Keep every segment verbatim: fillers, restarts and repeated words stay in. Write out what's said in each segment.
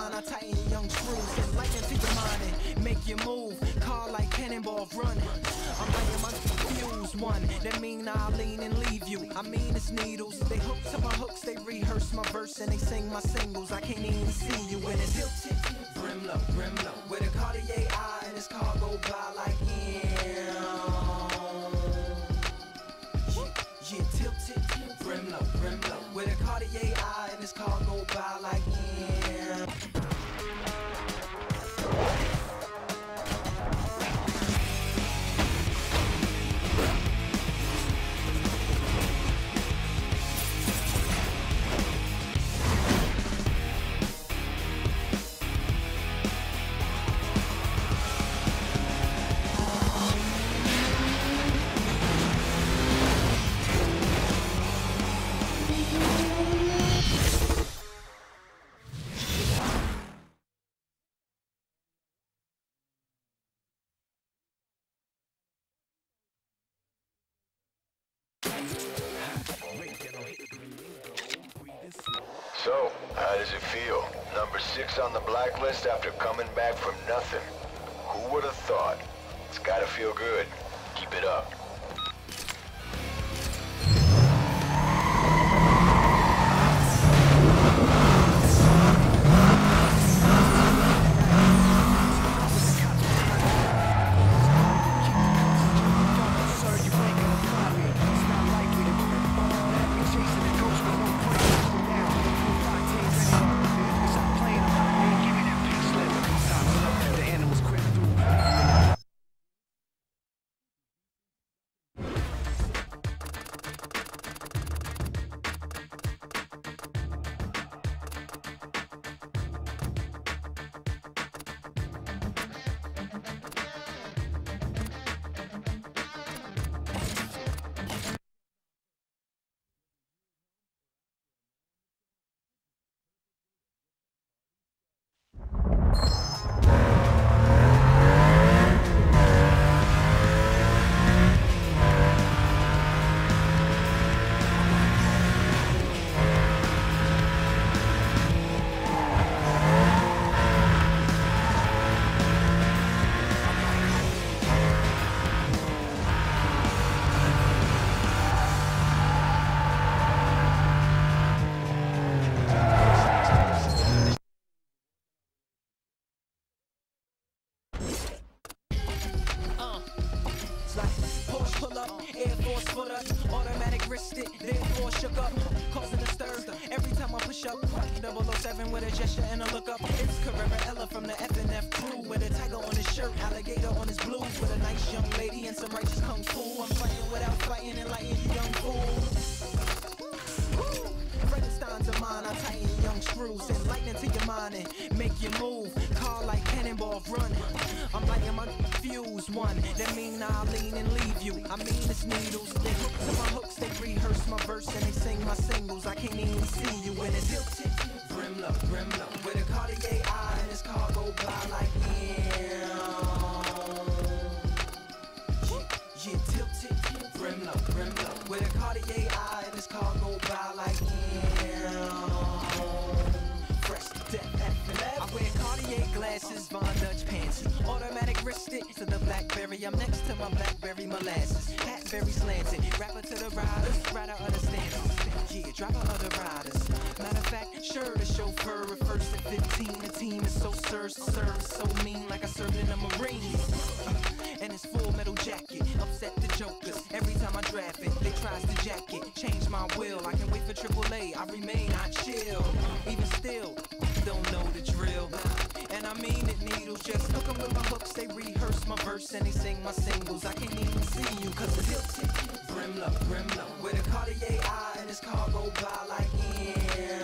mind, I tighten your young screws. Send lightning to your mind and make you move. Car like cannonball run. I'm lighting my fuse one. That mean I'll lean and leave you. I mean it's needles. They hook to my hooks, they rehearse my verse and they sing my singles. I can't even see you when it's tilted. Brim low, brim low. With a Cartier eye and this car go by like him. Yeah, yeah, tilted. Brim low, brim low. With a Cartier eye and this car go by like him. So, how does it feel? Number six on the blacklist after coming back from nothing. Who would have thought? It's gotta feel good. Keep it up. Automatic wrist it, therefore shook up, causing a stir. Every time I push up, double oh seven with a gesture and a look up. It's Carrera Ella from the F and F crew with a tiger on his shirt, alligator on his blues, with a nice young lady and some righteous kung fu. I'm fighting without fighting and lighting you young fools. Frankenstein's a mine, I tighten your young screws, send lightning to your mind and make you move. Car like cannonball run. I'm lighting my fuse one. That mean I'll lean and leave you. I mean it's needles. They hook to my hooks, they rehearse my verse and they sing my singles. I can't even see you when it's tilted. Brim low, brim low. With a Cartier eye and this car go by like him. Yeah, yeah, tilted. Brim low, brim low. With a Cartier eye and this car go by like him. Fresh to death, F and F. I wear Cartier glasses, Von Dutch pants. Automatic wrist it to the Blackberry. I'm next to my Blackberry molasses. Hat very slanted. Rapper to the riders. Rider understands. Yeah, driver of the riders. Matter of fact, sure, the chauffeur refers to fifteen. The team is so served, served, so mean, like I served in the Marines. And it's full metal jacket. Upset the jokers. Every time I draft it, they tries to jack it. Change my will. I can wait for triple A. I remain, I chill. Even still, don't know the drill. And I mean it, needles. Just hook 'em with my hooks. They rehearse my verse and they sing my singles. I can't even see you cause it's tilted. Brim low, brim low. With a Cartier eye and this car go by like him.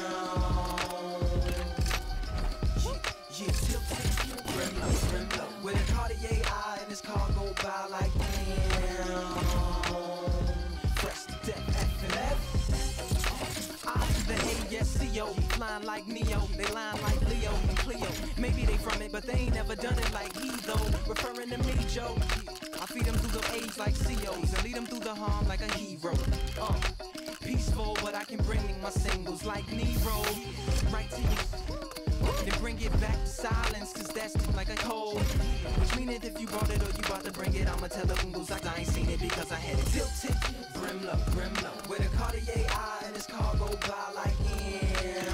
Yeah, tilted. Brim low, brim low. With a Cartier eye and this car go by like him. Fresh to death, F and F. I to the A S C O, flying like Neo. They line like Leo and Cleo. Maybe they from it, but they ain't never done it like he though. Referring to me, Joe. I feed them through the age like C Os and lead them through the harm like a hero. Uh, peaceful, but I can bring my singles like Nero. Right to you. then bring it back to silence, cause that's like a cold. Which mean that if you brought it or you about to bring it, I'ma tell the Bungles like I ain't seen it because I had it tilted. Brim low, brim low, with a Cartier eye and his car go by like yeah.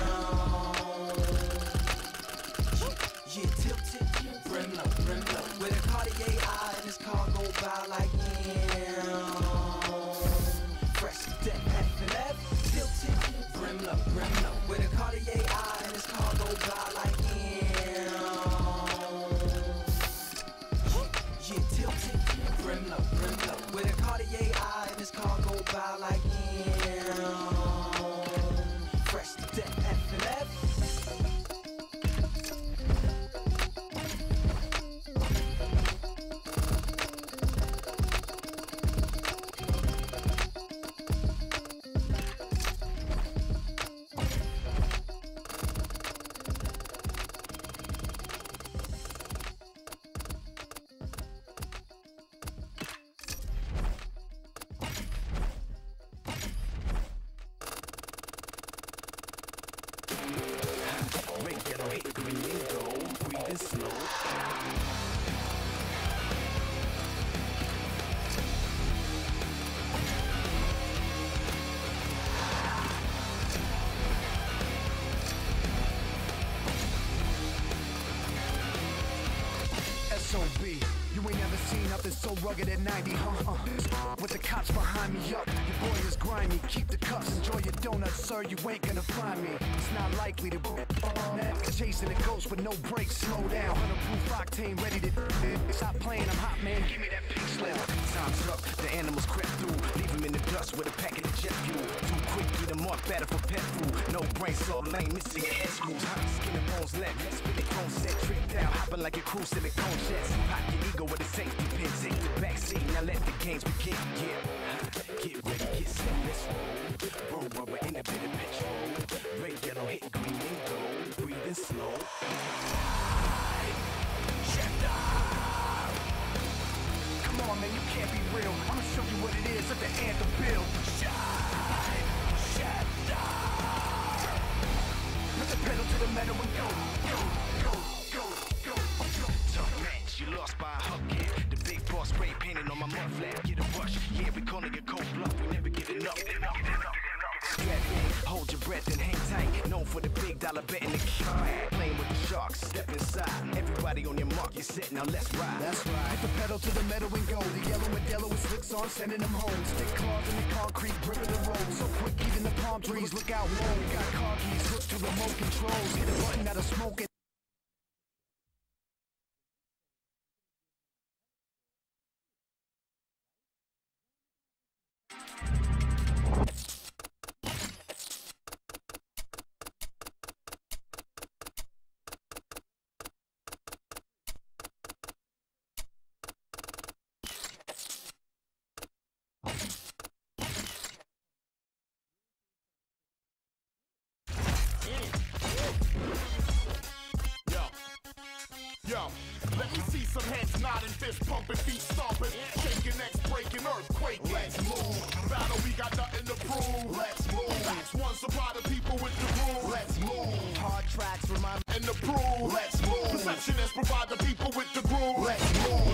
Yeah, tilted, brim low, brim low, with a Cartier eye and his car go by like yeah. Fresh to death, F and F, tilted, brim low, brim low, with a Cartier eye and his car go by like yeah. Yeah, tilted, brim low, brim low, with a Cartier eye and his car go by like yeah. Fresh to death, F and F. S O B, you ain't never seen nothing so rugged at ninety, huh? Uh, with the cops behind me, up. Your boy is grimy, keep the cuffs, enjoy your donuts, sir, you ain't gonna find me. It's not likely to be chasing a ghost with no brakes, slow down. one hundred proof octane, ready to stop playing, I'm hot, man, give me that pink slip. Time's up, the animals crept through, leave him in the dust with a packet of jet fuel. Too quick, eat them up, better for pet food. No brain cell lane, missing your head screws. Hot skin and bones left, spit it cone set, tricked out, hopping like a cruise silicone chest. Pop your ego with a safety pin, take the back seat, now let the games begin. Yeah, get ready, get set, let's roll. Roll rubber in a bit of petrol. Red, yellow, hit green and gold. Breathing slow. Come on, man, you can't be real. I'ma show you what it is, let the anthem build. Shine, shatter. Put the pedal to the metal and go, go, go, go, go, go. Tough match, you lost by a hug kid. The big boss spray painted on my mud flat. Get a rush, yeah, we calling it cold bluff. We never get enough. Get enough, get enough. Strap in, hold your breath and hang tight. Known for the big dollar bet in the cat. Playing with the sharks, step inside. Everybody on your mark, you're set, now let's ride. That's right. Put the pedal to the metal and go. The yellow Modelo with slicks on, sending them home. Stick claws in the concrete, gripping the road. So quick, even the palm trees look out low. We got car keys hooked to remote controls. Hit a button out of smoke. Yo, let me see some heads nodding, fist pumping, feet stomping, shaking necks, breaking, earthquake. Let's move. Battle, we got nothing to prove. Let's move. That's one supply the people with the groove. Let's move. Hard tracks remind And the prove. Let's move. Perceptionists provide the people with the groove. Let's move.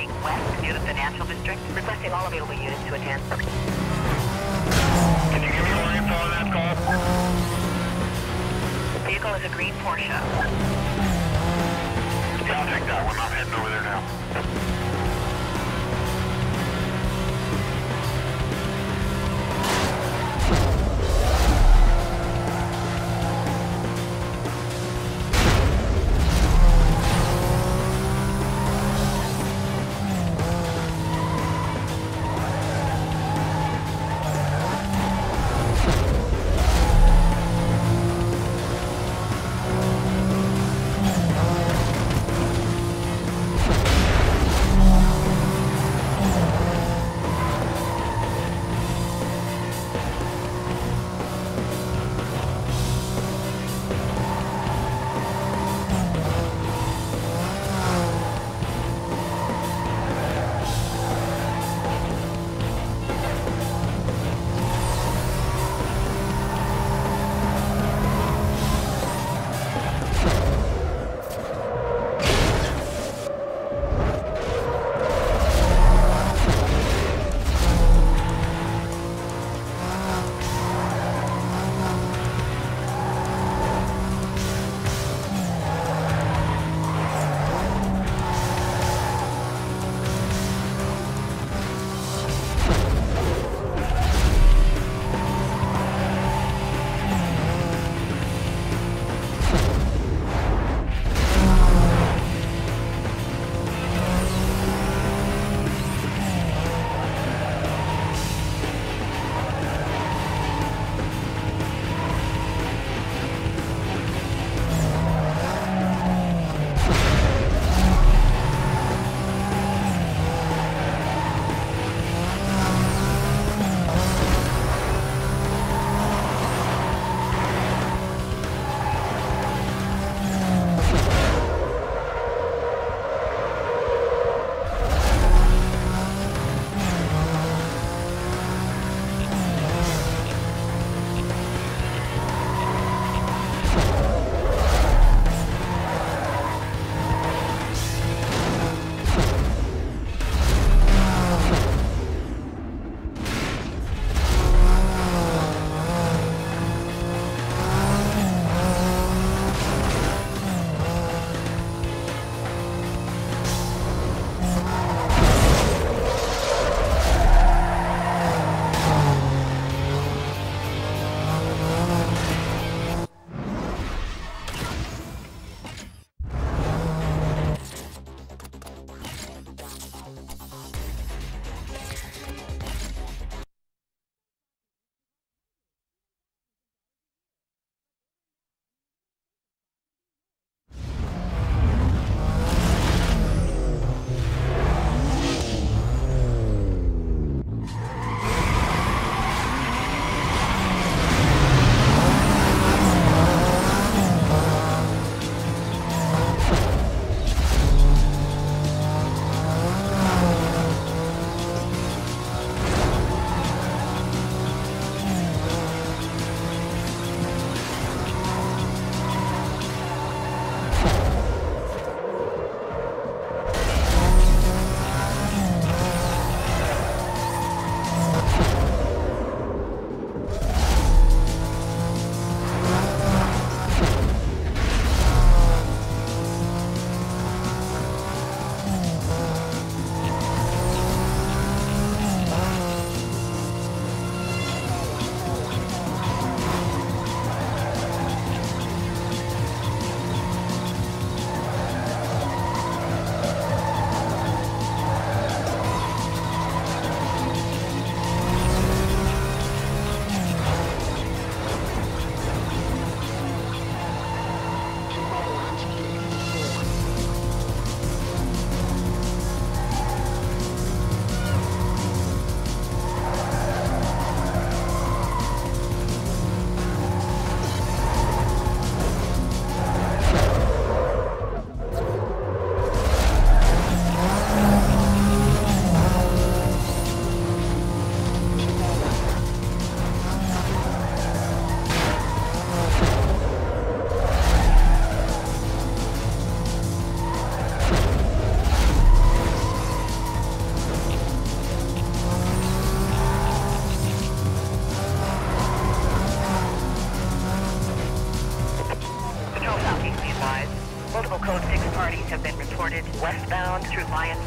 west near the financial district. Requesting all available units to attend. Can you give me more info on that call? The vehicle is a green Porsche. Yeah, I'll take that one. I'm heading over there now.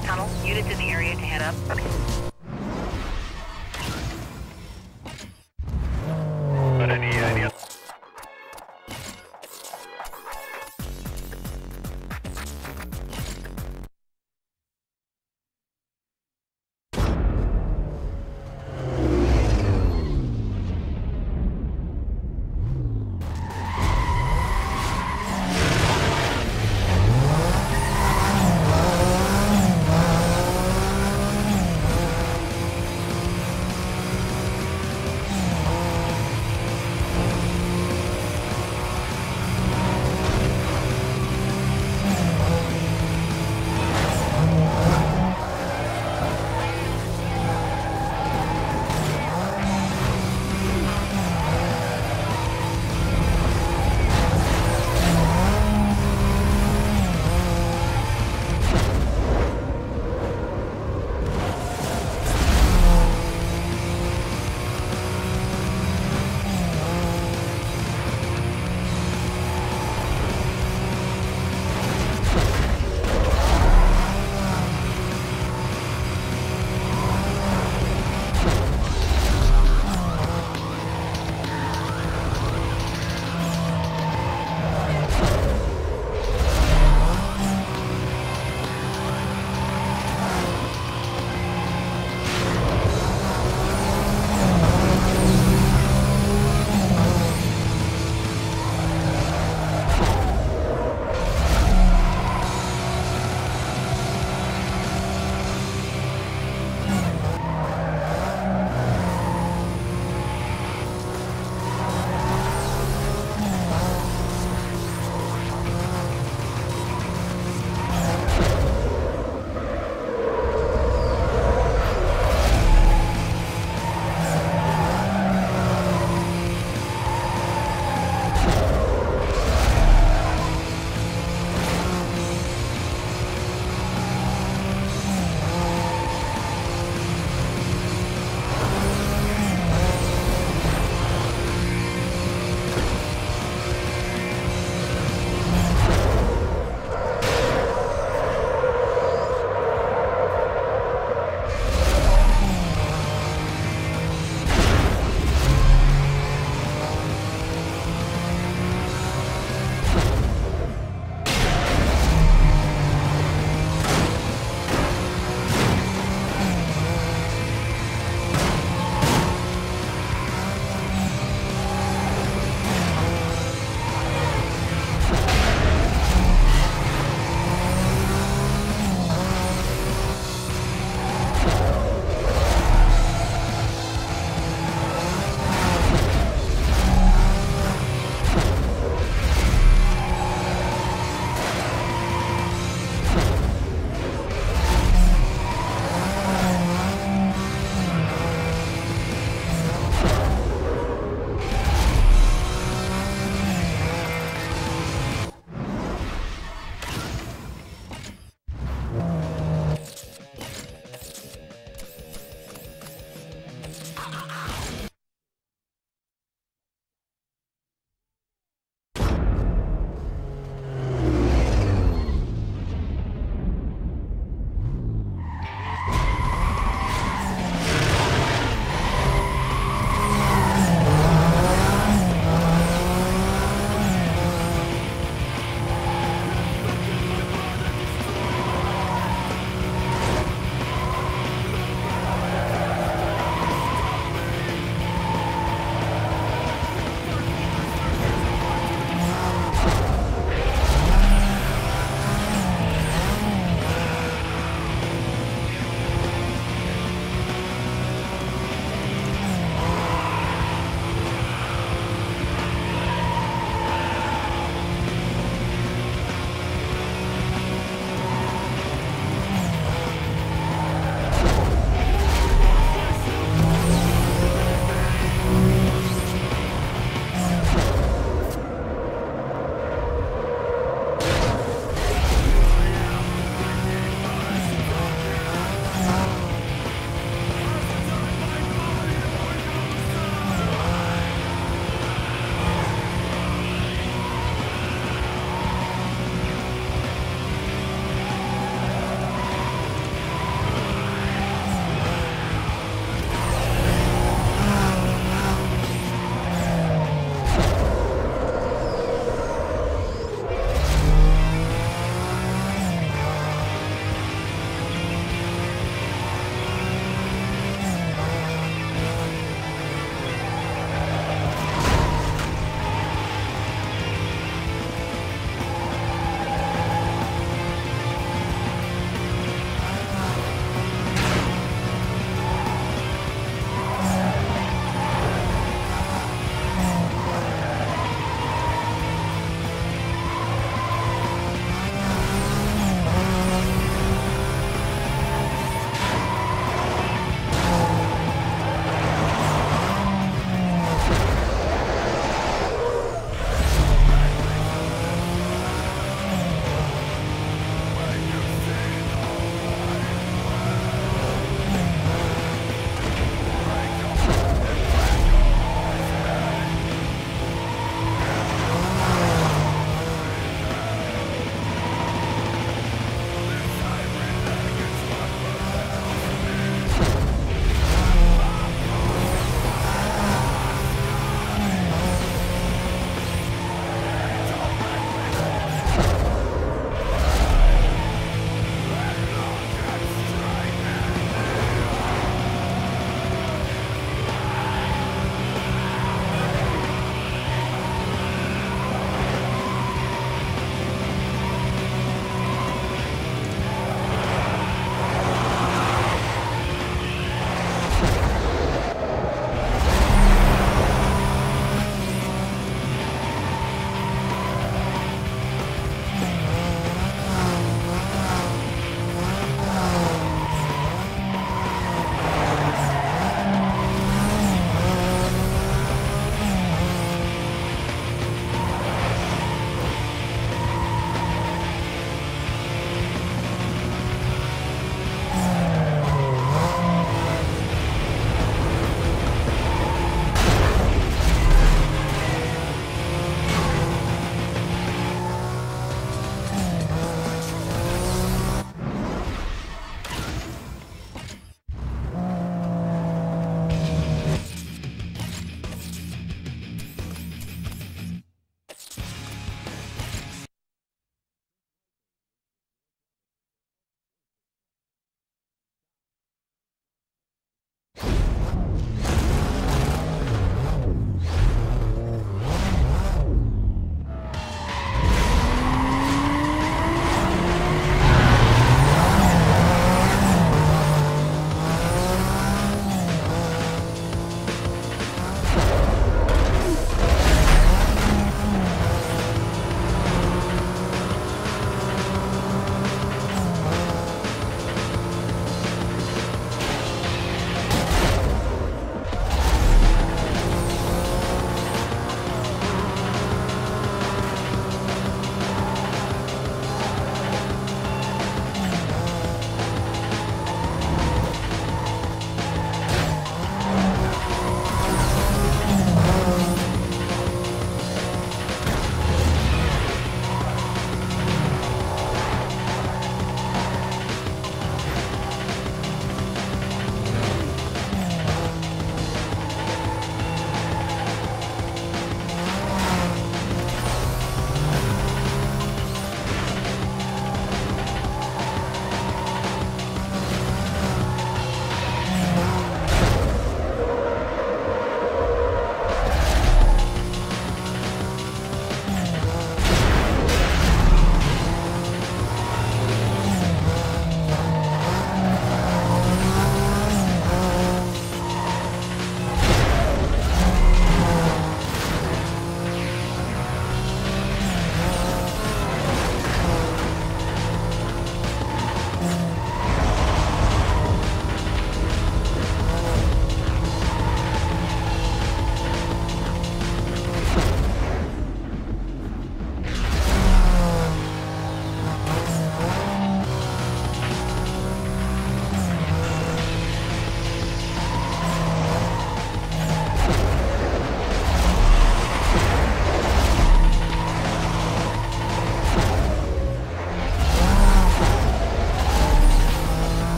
tunnel. Units in the area to head up. But any idea?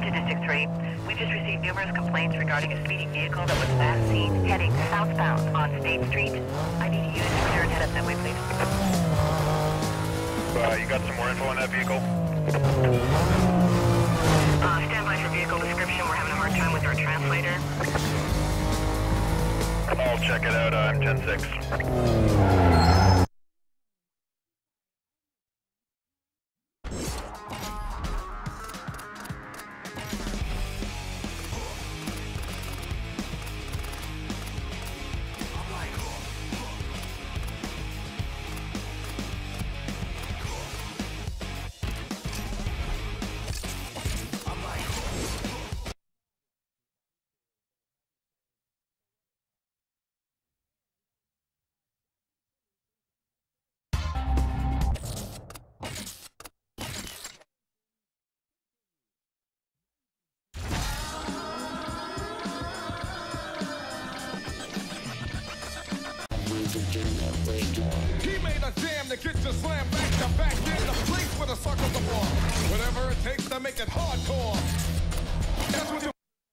to District three. We've just received numerous complaints regarding a speeding vehicle that was last seen heading southbound on State Street. I need you to clear and head up that way, please. Uh, you got some more info on that vehicle? Uh, stand by for vehicle description. We're having a hard time with our translator. I'll check it out. Uh, I'm ten six. He made a jam to get you slammed back to back in the place where the suckers are born. Whatever it takes to make it hardcore. That's what you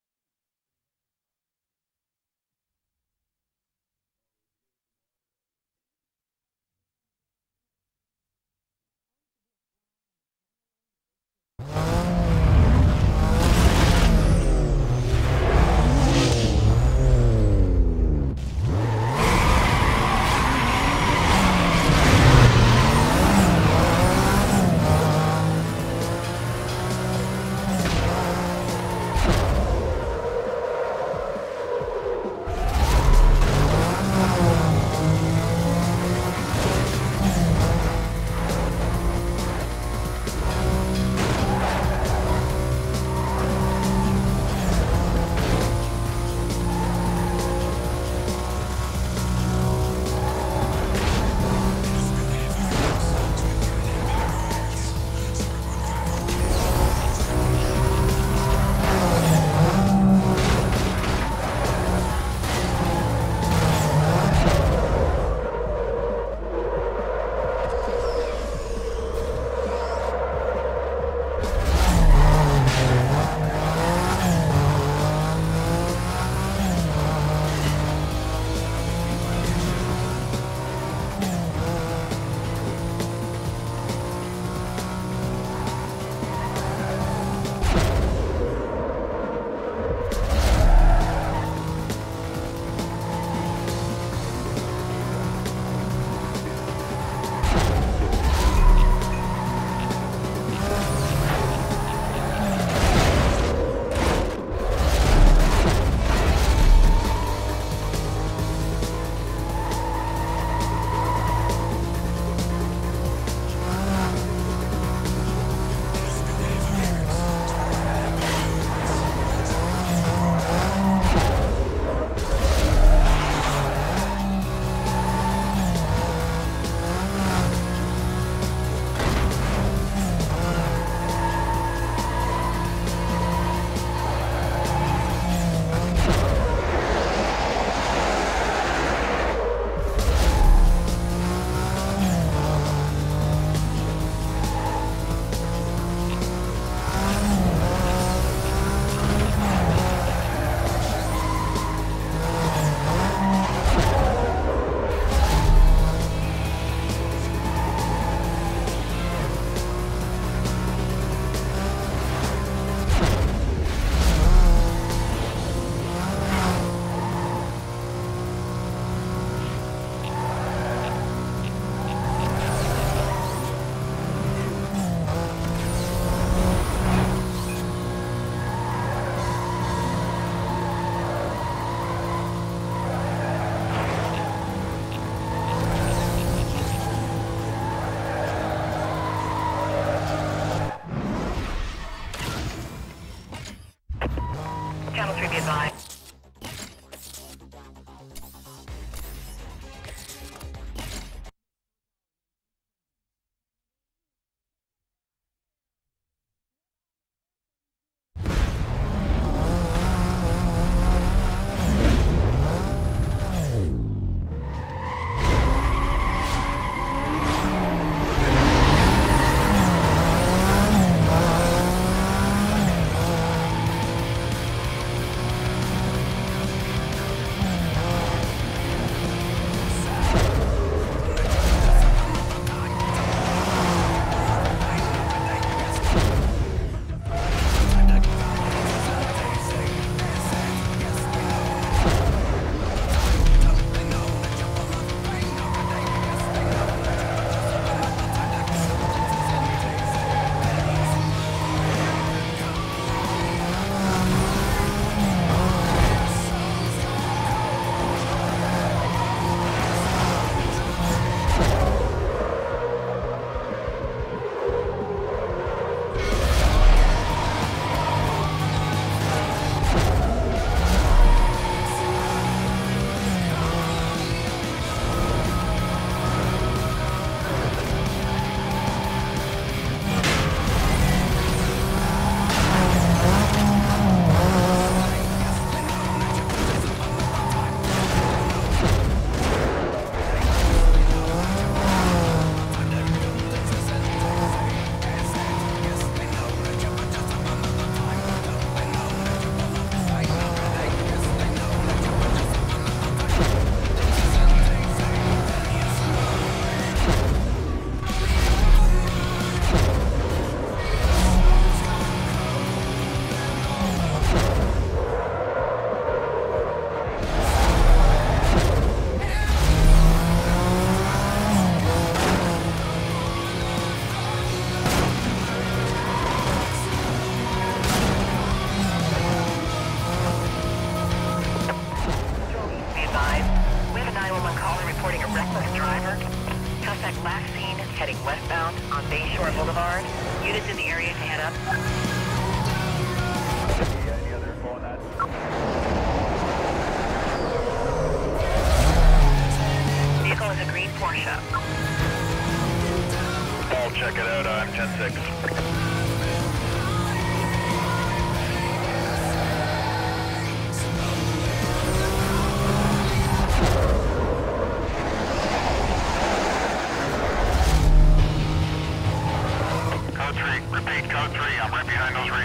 Channel three be advised.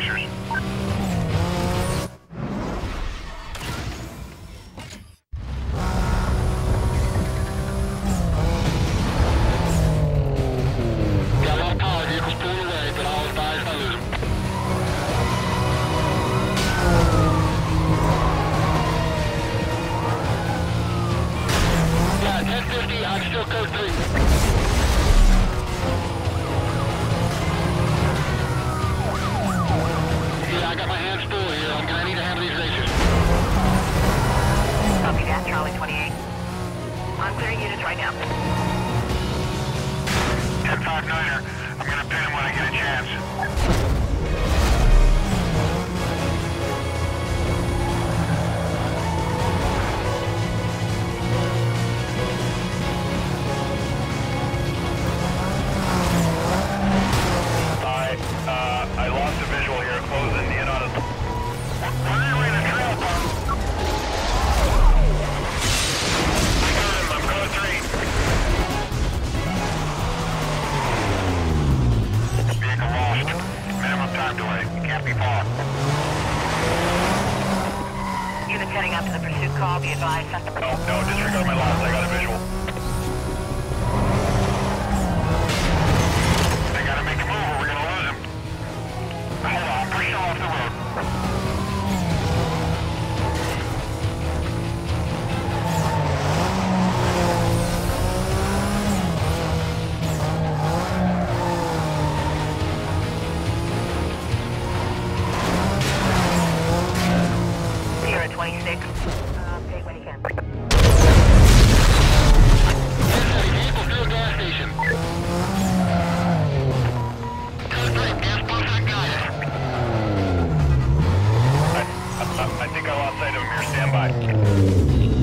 pictures. Got a lot of power vehicles pulled away, but I'll advise if I lose them. Yeah, ten fifty, I'm still code three. Yeah, I got my hands full here. I'm gonna need to handle these racers. Copy that, Charlie twenty-eight. I'm clearing units right now. ten five niner, I'm gonna pin him when I get a chance. I, uh, I lost a visual here, closing in on a... Where are you in a trail, pump? I got him, I'm code three. Vehicle lost. Minimum time delay. Can't be far. Units heading up to the pursuit call. Be advised. Suspect. No, no, disregard my loss. I got a visual. They gotta make a move or we're gonna lose him. Hold on, push him off the road. Sierra twenty-six. Uh, take when you can. Vehicle fuel gas station. Code three, gas pumps on guided. I, I, I think I lost sight of him here. Stand by.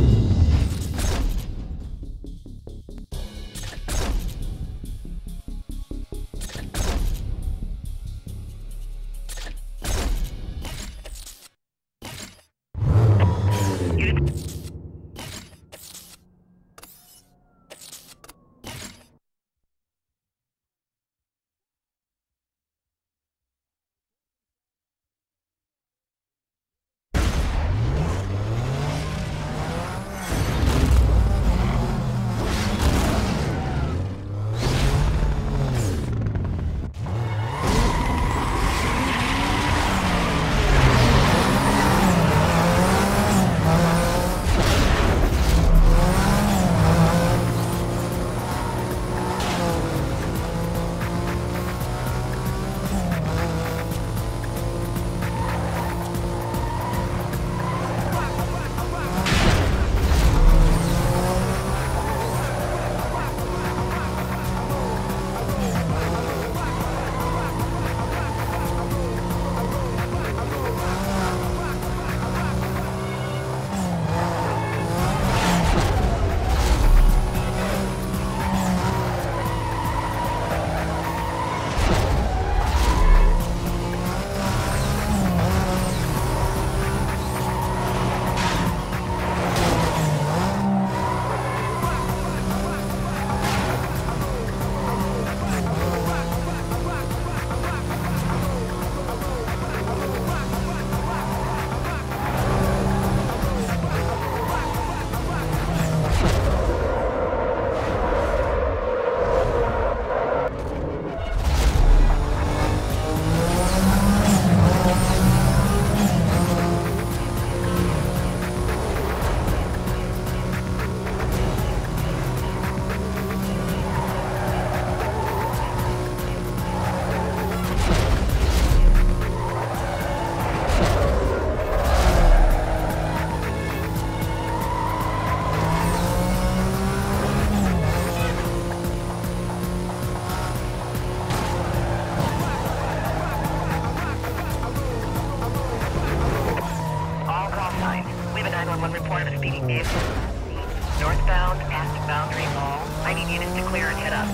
Northbound past Boundary Mall. I need units to clear and head up.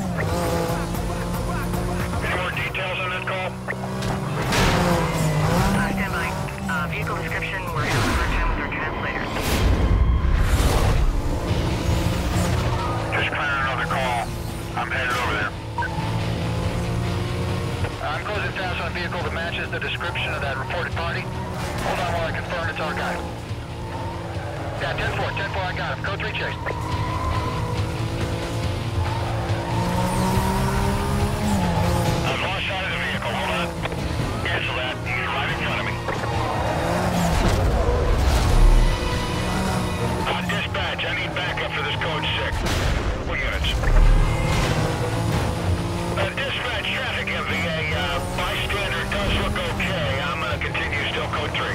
Any more details on this call? Uh, stand by. Uh, vehicle description, we're having a hard time with our translators. Just clearing another call. I'm headed over there. I'm closing fast on a vehicle that matches the description of that that reported party. Hold on while I confirm it's our guy. Yeah, ten four, ten four, I got him. Code three chase. I've lost sight of the vehicle. Hold on. Cancel that. He's right in front of me. On dispatch, I need backup for this code six. What units? Uh, dispatch traffic M V A. Uh, bystander does look okay. I'm gonna continue still code three.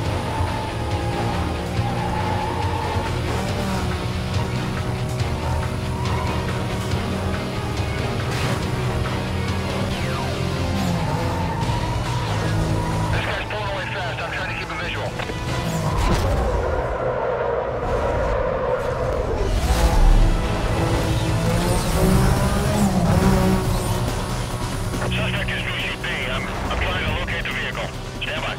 This guy's pulling away fast. I'm trying to keep a visual. Suspect is V C B. I'm, I'm trying to locate the vehicle. Stand by.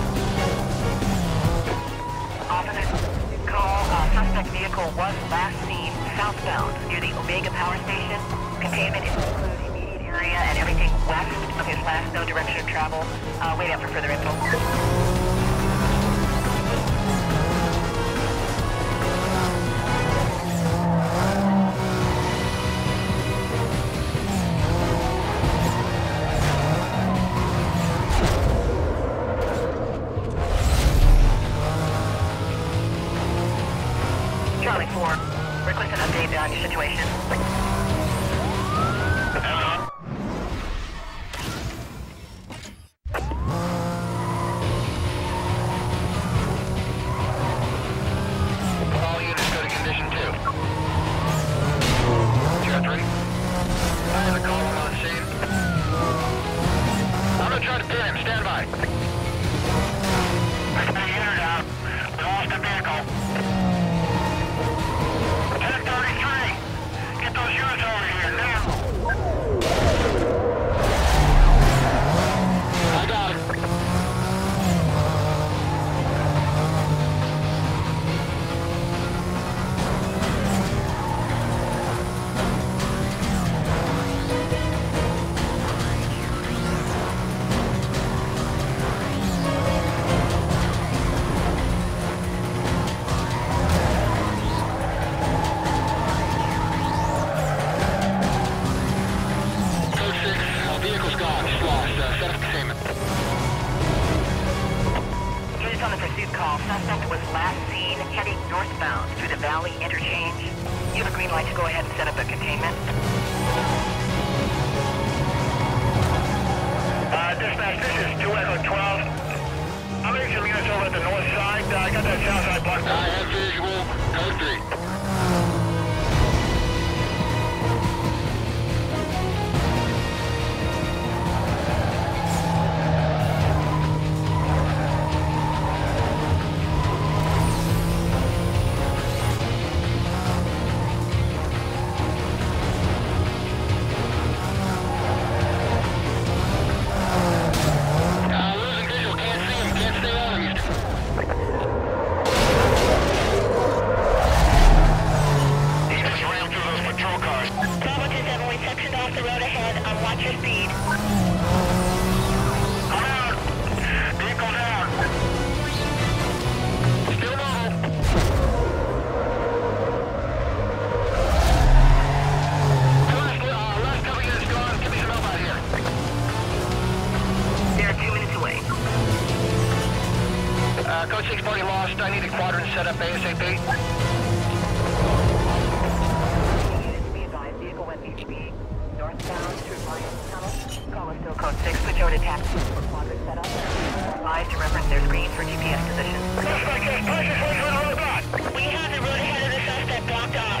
Officer, call. Uh, suspect vehicle was last seen southbound near the Omega Power Station. Containment includes immediate area and everything west of his last known direction of travel. Uh, wait out for further info. Charlie four, request an update on your situation. Hello? All units go to condition two. Zero three. I have a call on scene. I'm gonna try to pin him. Stand by. Hey, unit out. We lost the vehicle. ten thirty-three. Get those units over here now. I got it. Code six, uh, vehicle's gone. It's lost. Uh, set up containment. Units on the pursuit call. Suspect was last seen heading northbound through the Valley Interchange. You have a green light to go ahead and set up a containment. Uh, dispatch, this is two Echo twelve. I'm getting some units over at the north side. Uh, I got that south side blocked. I have visual. Code three. Uh, losing visual. Can't see him. Can't stay on him. He just ran through those patrol cars. Bravo two seven, we sectioned off the road ahead. On watch your speed. I'm out. Vehicle down. Still mobile. Last, uh, last couple units gone. Give me some help out here. They're two minutes away. Uh, code six party lost. I need a quadrant set up ASAP. Units be advised, vehicle went V C B northbound through Lions Tunnel. Call us still code six, switch over to taxi for quadrant setup. Advised to reference their screen for G P S position. Suspect is precious way for the road block. We have the road ahead of the suspect blocked off.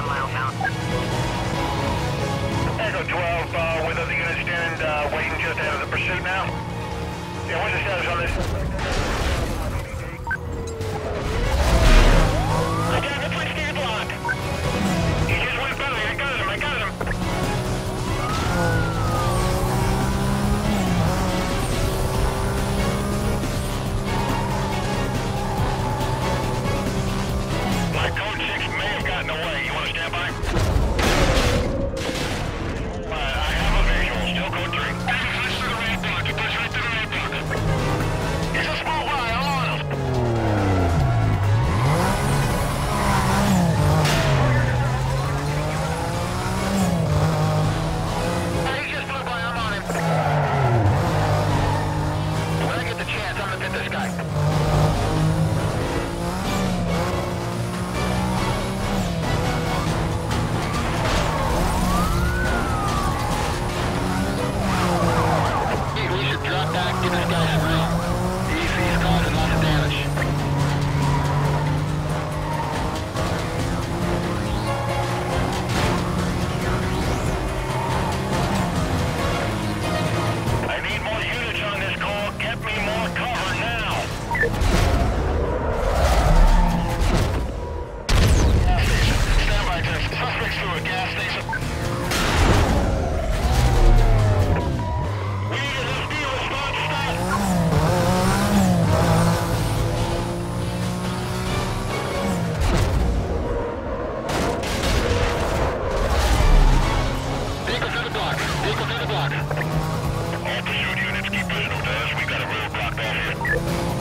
one mile south. Echo twelve, uh, with other units stand, uh, waiting just ahead of the pursuit now. Yeah, what's the status on this? I got the place near block. He just went by. I got him, I got him. My code six may have gotten away. You want to stand by? Uh, I have a visual. Still code three. Push to the right block. You push right to the right block. He's a small guy. I'm on him. Hey, he just flew by. I'm on him. When I get the chance, I'm gonna hit this guy. We should drop back, give this guy some room. He's, he's causing lots of damage. I need more units on this call. Get me more cover now. Gas station. Stand by, Jeff. Suspects through a gas station. We need an S D response stop. Vehicle to the block. Vehicle to the block. All pursuit units keep visual to us. We got a road blocked off here.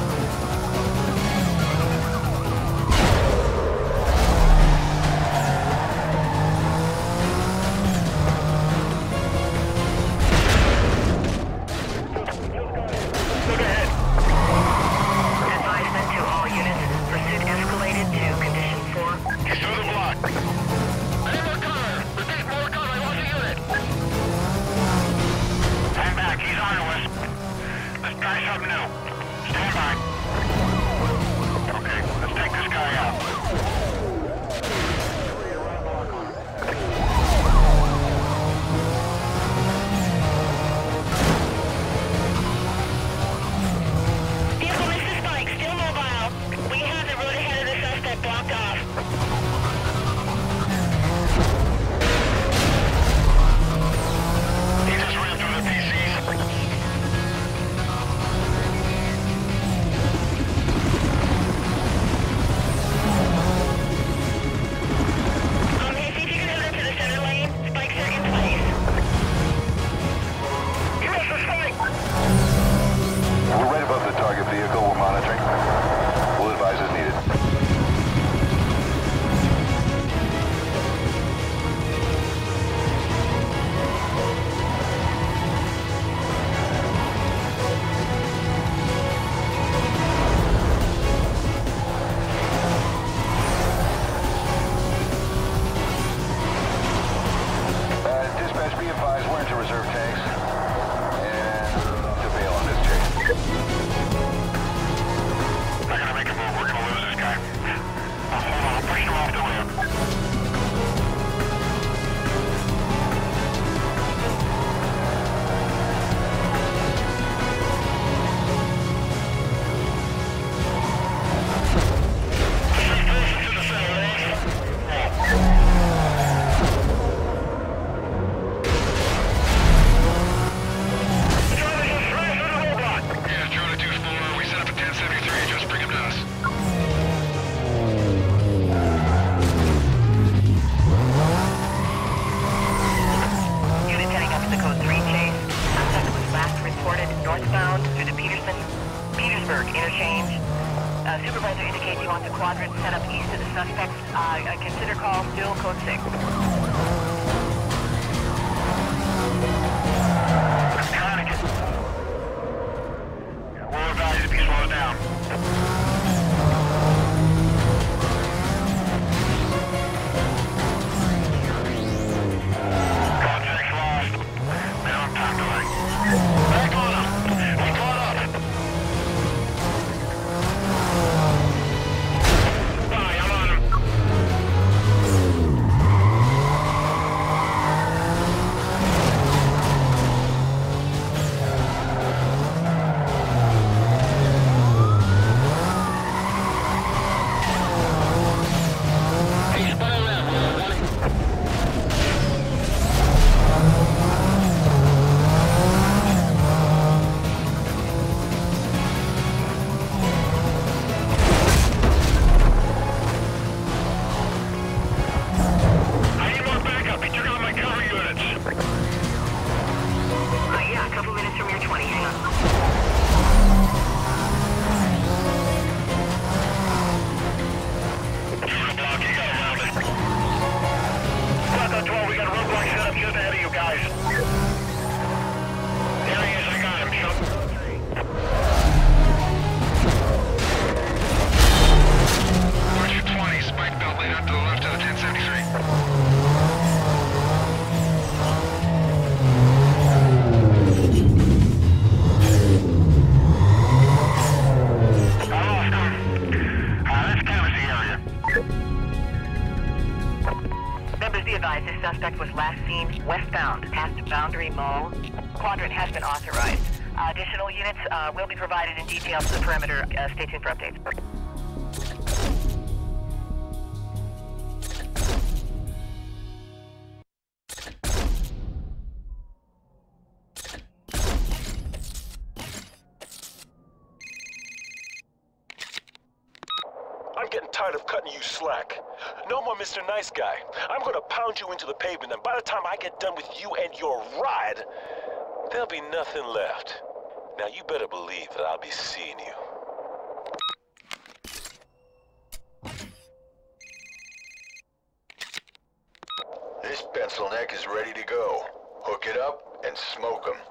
Look ahead. Advisement to all units. Pursuit escalated to condition four. He's through the block. I need more cover. Repeat, more cover. I want the unit. Stand back. He's Ironhorse. Let's try something new. Stand by. Okay, let's take this guy out. Vehicle misses spike. Still mobile. We have the road ahead of the suspect blocked off. He just ran through the P Cs. Um, hey, see if you can move into the center lane. Spikes are in place. He missed the spike. We're right above the target vehicle. We're monitoring. We'll advise as needed. Uh, dispatch, be advised, we're into reserve tanks. And to bail on this chase. Not gonna make a move. We're gonna lose this guy. Oh, hold on. I'll push him off the ramp. Push closer to the center lane. Charlie just smashed through the roadblock. Yeah, Charlie two four. We set up a ten seventy-three. Just bring him to us. Unit heading up to the code three chase. Suspect was last reported northbound through the Peterson, Petersburg interchange. Uh, supervisor indicates he wants a quadrant set up east of the suspects. Uh, consider call still code six. I'm trying to get... We'll advise if he slows down. Contact lost. Minimum time delay. Back on him. He caught up. Bye, I'm on him. Be advised, this suspect was last seen westbound past Boundary Mall. Quadrant has been authorized. Uh, additional units uh, will be provided in detail to the perimeter. Uh, stay tuned for updates. I'm getting tired of cutting you slack. No more Mister Nice Guy. I'm gonna pound you into the pavement, and by the time I get done with you and your ride, there'll be nothing left. Now you better believe that I'll be seeing you. This pencil neck is ready to go. Hook it up and smoke 'em.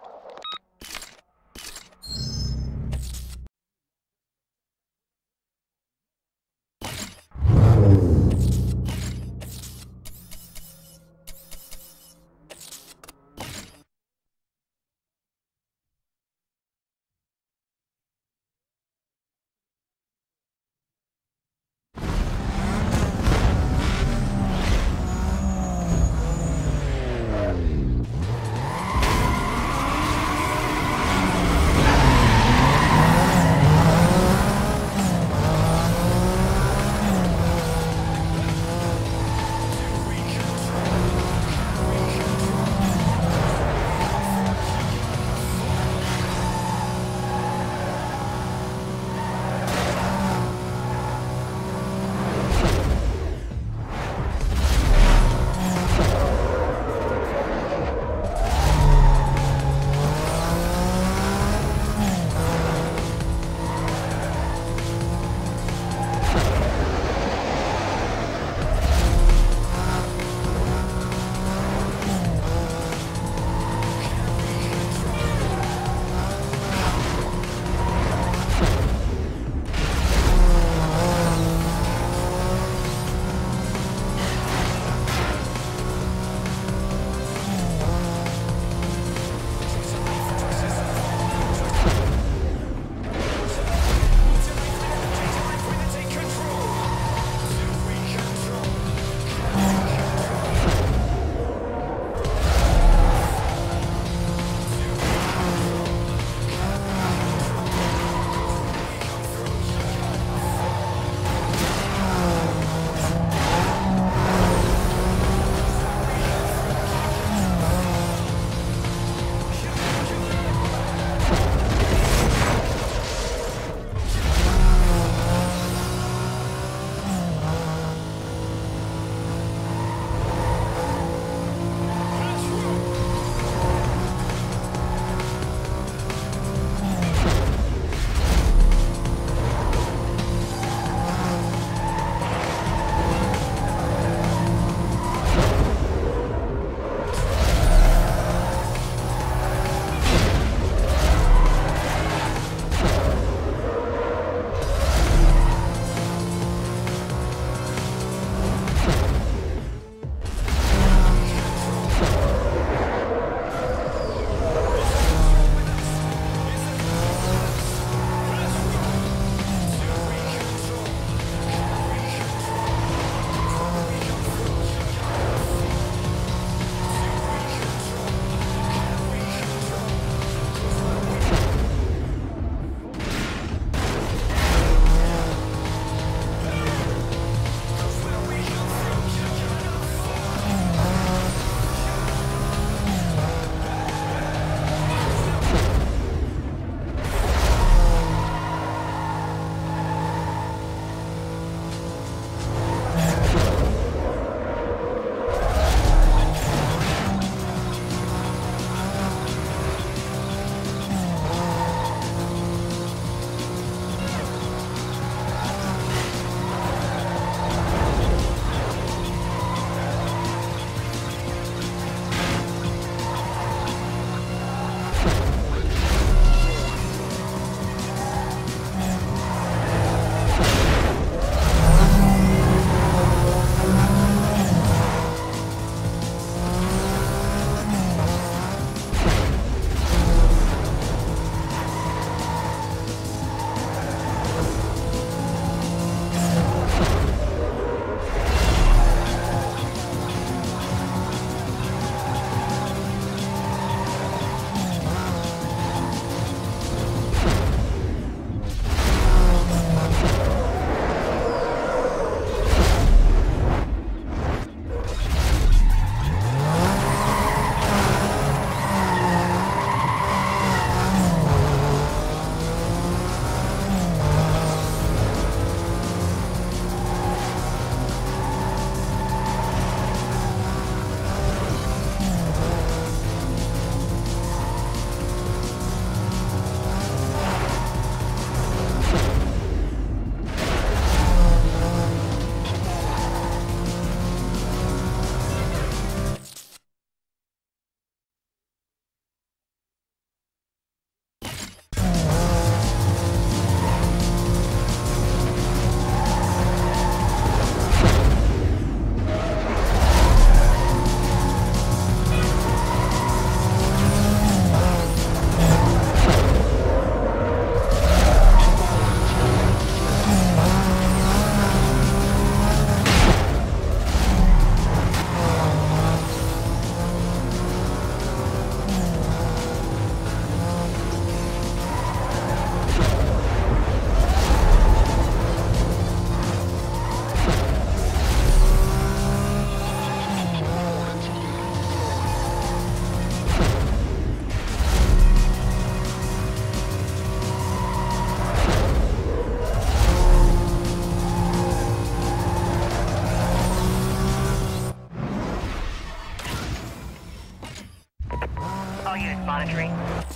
monitoring.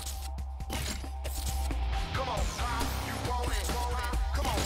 Come on, Pop, you want it, want it. Come on.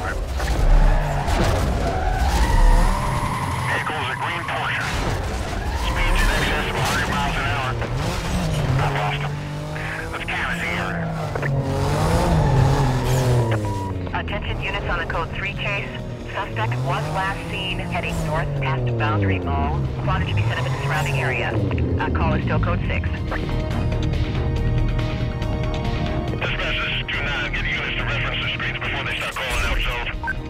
Vehicle's a green Porsche. Speeds in excess of one hundred miles an hour. I lost him. Let's canvass the area. Attention units on a code three chase. Suspect was last seen heading north past Boundary Mall. Quad should be set up in the surrounding area. Uh, call is still code six. Dispatch, this is two nine. Get units to reference the streets before they start calling out zones.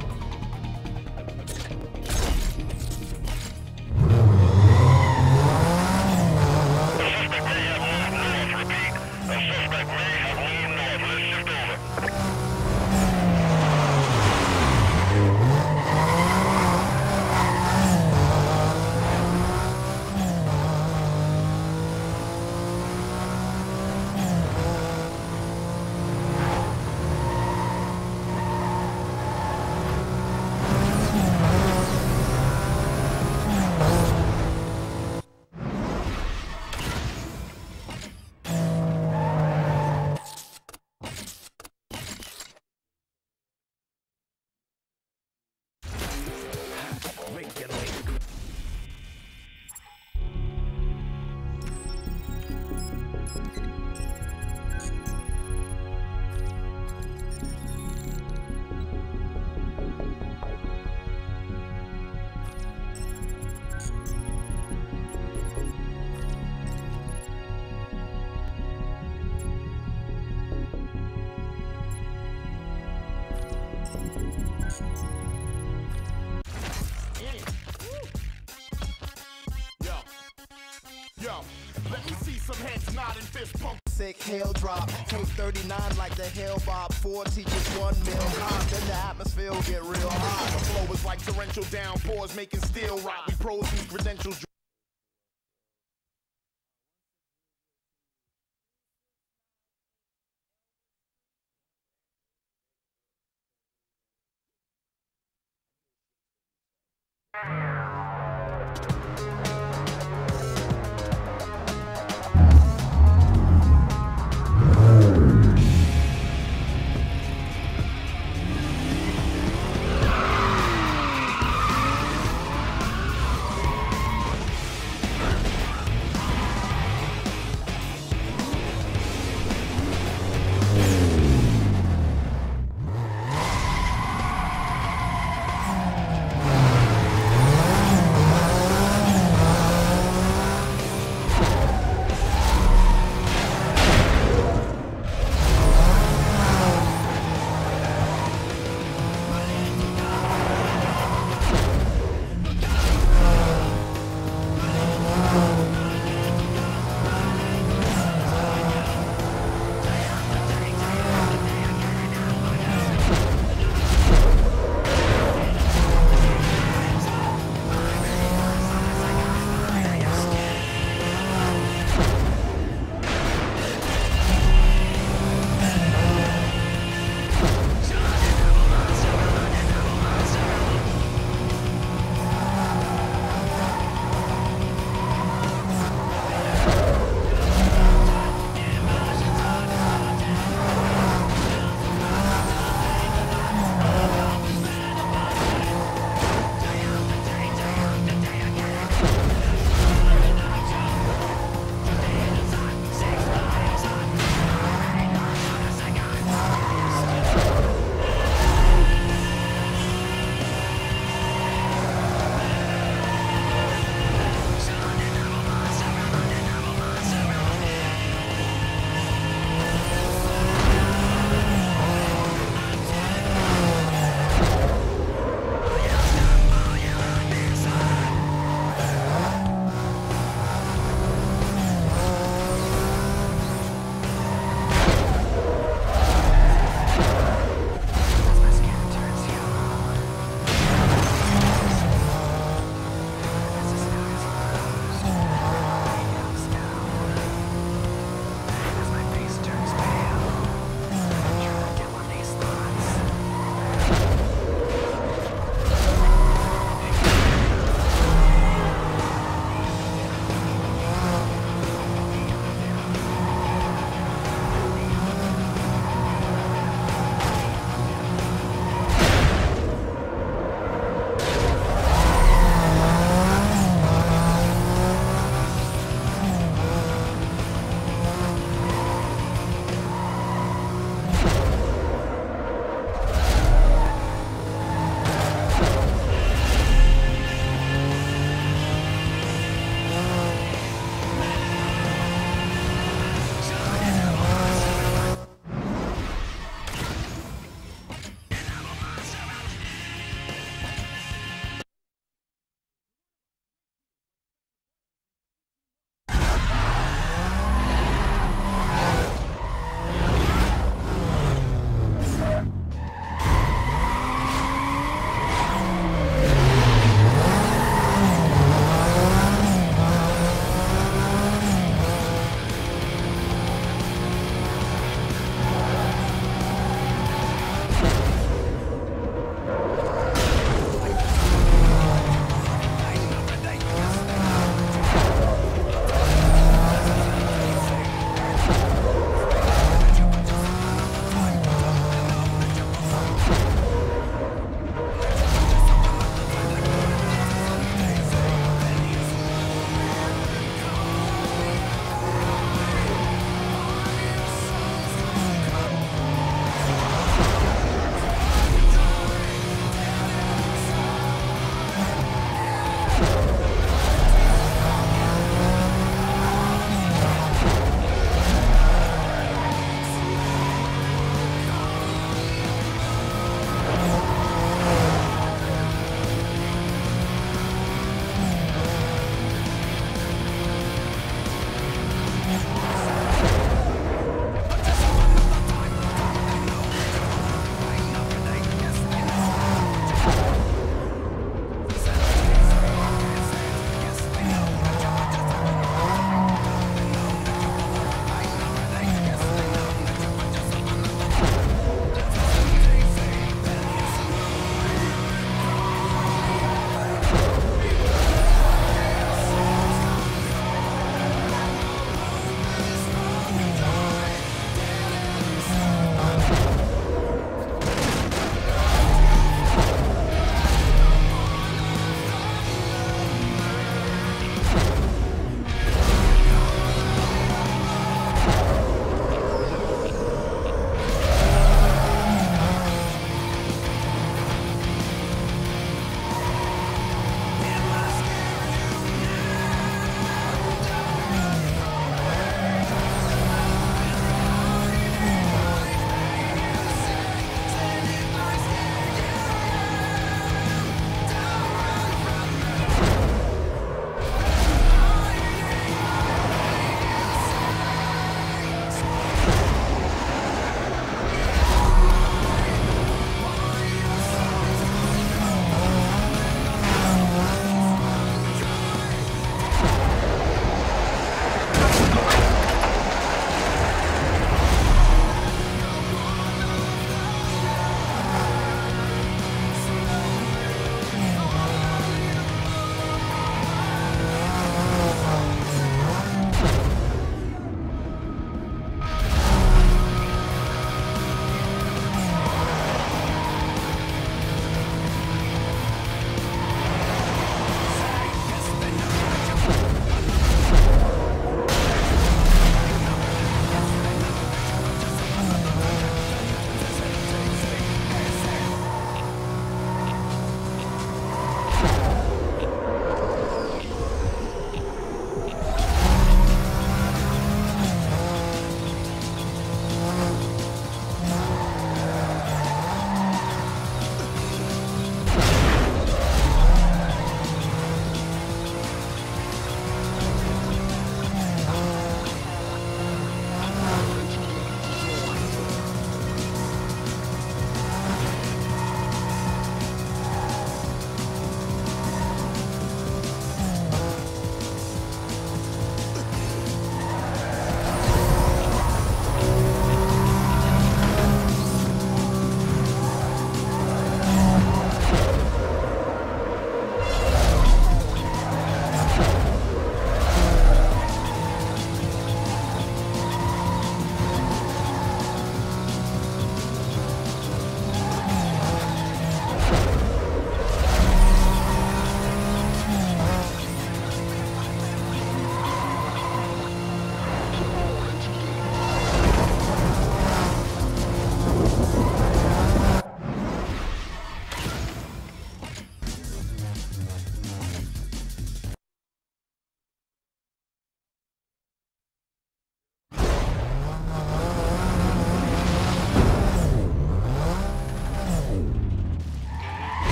The suspect may have moved north. Repeat. The suspect may have moved north. Let's shift over. Yo, let me see some heads nodding, fist pump. Sick hail drop, K thirty-nine like the hell bob. Four teachers, one mil hot. Then the atmosphere will get real hot. The flow is like torrential downpours making steel rock. We pros whose credentials.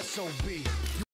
S O B.